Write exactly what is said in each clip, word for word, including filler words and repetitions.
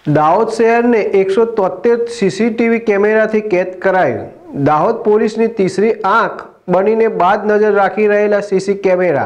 દાહોદ શહેરને એકસો તોતેર સીસીટીવી કેમેરાથી કેદ કરાયું। દાહોદ પોલીસની તીસરી આંખ બનીને બાદ નજર રાખી રહેલા સીસી કેમેરા।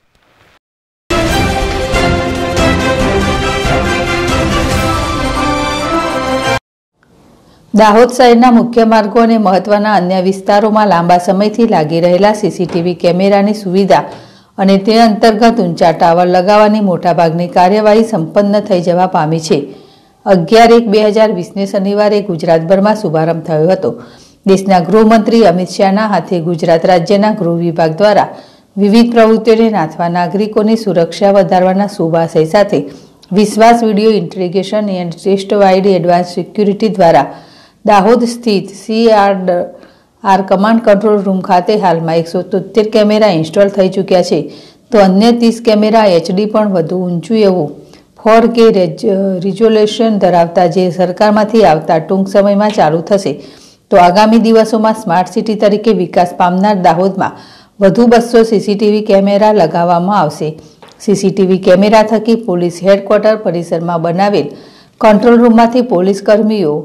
દાહોદ શહેરના મુખ્ય માર્ગો અને મહત્વના અન્ય વિસ્તારોમાં લાંબા સમયથી લાગી રહેલા સીસીટીવી કેમેરાની સુવિધા અને તે અંતર્ગત ઊંચા ટાવર લગાવવાની મોટાભાગની કાર્યવાહી સંપન્ન થઈ જવા પામી છે। અગિયાર એક બે હજાર વીસને શનિવારે ગુજરાતભરમાં શુભારંભ થયો હતો। દેશના ગૃહમંત્રી અમિત શાહના હાથે ગુજરાત રાજ્યના ગૃહ વિભાગ દ્વારા વિવિધ પ્રવૃત્તિઓને નાથવા નાગરિકોની સુરક્ષા વધારવાના શુભ આશય સાથે વિશ્વાસ video integration and test wide advance security દ્વારા દાહોદ સ્થિત C R R command control room ખાતે હાલમાં એકસો તોતેર કેમેરા ઇન્સ્ટોલ થઈ ચૂક્યા છે, તો અન્ય ત્રીસ કેમેરા એચડી પણ વધુ ઊંચું એવું ફોર કે રિઝોલ્યુશન ધરાવતા જે સરકારમાંથી આવતા ટૂંક સમયમાં ચાલુ થશે, તો આગામી દિવસોમાં સ્માર્ટ સિટી તરીકે વિકાસ પામનાર દાહોદમાં વધુ બસો સીસીટીવી કેમેરા લગાવવામાં આવશે। સીસીટીવી કેમેરા થકી પોલીસ હેડક્વાર્ટર પરિસરમાં બનાવેલ કંટ્રોલ રૂમમાંથી પોલીસ કર્મીઓ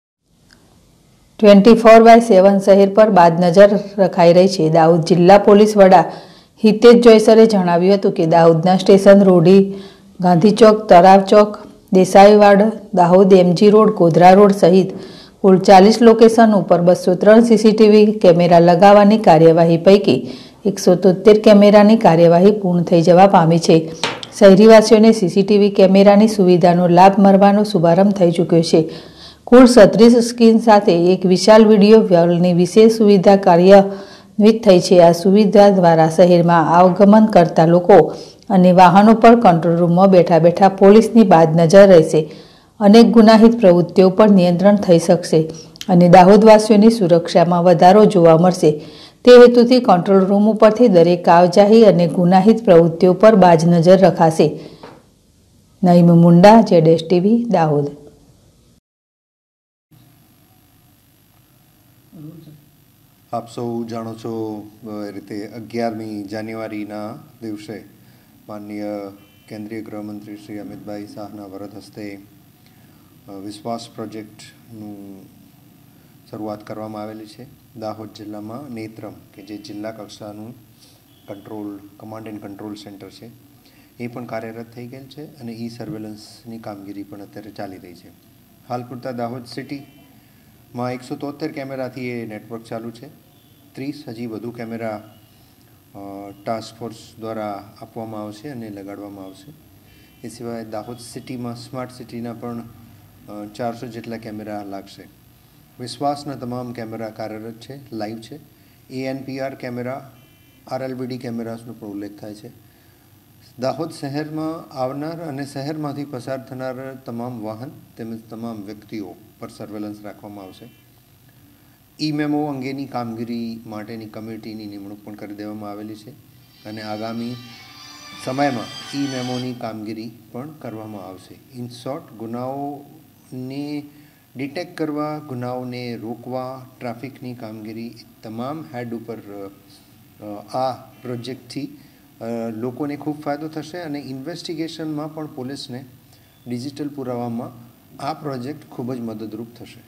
ટ્વેન્ટી ફોર બાય સેવન શહેર પર બાદ નજર રખાઈ રહી છે। દાહોદ જિલ્લા પોલીસ વડા હિતેશ જોયસરે જણાવ્યું હતું કે દાહોદના સ્ટેશન રોડી, ગાંધી ચોક, તરાવ chowk, Desaiwad, Dahod MG road, Godhra road સહિત કુલ ચાલીસ લોકેશન ઉપર બસો ત્રણ સીસીટીવી કેમેરા લગાવવાની કાર્યવાહી પૈકી એકસો તોતેર કેમેરાની કાર્યવાહી પૂર્ણ થઈ જવા પામી છે। શહેરીવાસીઓને સીસીટીવી કેમેરાની સુવિધાનો લાભ મળવાનો શુભારંભ થઈ ચૂક્યો છે। કુલ છત્રીસ સ્ક્રીન સાથે એક વિશાળ વિડીયો વોલની વિશેષ સુવિધા કાર્યાન્વિત થઈ છે। આ સુવિધા દ્વારા શહેરમાં આવગમન કરતા લોકો અને વાહનો પર કંટ્રોલ રૂમમાં બેઠા બેઠા પોલીસની બાદ નજર રહેશે। અનેક ગુનાહિત પ્રવૃત્તિઓ પર નિયંત્રણ થઈ શકશે અને દાહોદવાસીઓની સુરક્ષામાં વધારો જોવા મળશે। તે હેતુથી કંટ્રોલ રૂમ ઉપરથી દરેક કાવજાહી અને ગુનાહિત પ્રવૃત્તિઓ પર બાજ નજર રખાશે। નઈમ મુંડા, જેડેશ ટીવી, દાહોદ। આપ સૌ જાણો છો એ રીતે અગિયારમી જાન્યુઆરીના દિવસે માનનીય કેન્દ્રીય ગૃહમંત્રી શ્રી અમિતભાઈ શાહના વરદ હસ્તે વિશ્વાસ પ્રોજેક્ટનું શરૂઆત કરવામાં આવેલી છે। દાહોદ જિલ્લામાં નેત્રમ કે જે જિલ્લા કક્ષાનું control command and control centre છે એ પણ કાર્યરત થઈ ગયેલ છે અને ઈ સર્વેલન્સની કામગીરી પણ અત્યારે ચાલી રહી છે। હાલ પૂરતા દાહોદ સિટીમાં એકસો તોતેર કેમેરાથી એ નેટવર્ક ચાલુ છે। ત્રીસ હજી વધુ કેમેરા ટાસ્ક ફોર્સ દ્વારા આપવામાં આવશે અને લગાડવામાં આવશે। એ સિવાય દાહોદ સિટીમાં સ્માર્ટ સિટીના પણ ચારસો જેટલા કેમેરા લાગશે। વિશ્વાસના તમામ કેમેરા કાર્યરત છે, લાઈવ છે। એએનપીઆર કેમેરા, આરએલબીડી કેમેરાસનો પણ ઉલ્લેખ થાય છે। દાહોદ શહેરમાં આવનાર અને શહેરમાંથી પસાર થનાર તમામ વાહન તેમજ તમામ વ્યક્તિઓ પર સર્વેલન્સ રાખવામાં આવશે। ઈ મેમો અંગેની કામગીરી માટેની કમિટીની નિમણૂક પણ કરી દેવામાં આવેલી છે અને આગામી સમયમાં ઈ મેમોની કામગીરી પણ કરવામાં આવશે। ઇન શોર્ટ, ગુનાઓને ડિટેક્ટ કરવા, ગુનાઓને રોકવા, ટ્રાફિકની કામગીરી તમામ હેડ ઉપર આ પ્રોજેક્ટથી લોકોને ખૂબ ફાયદો થશે અને ઇન્વેસ્ટિગેશનમાં પણ પોલીસને ડિજિટલ પુરાવામાં આ પ્રોજેક્ટ ખૂબ જ મદદરૂપ થશે।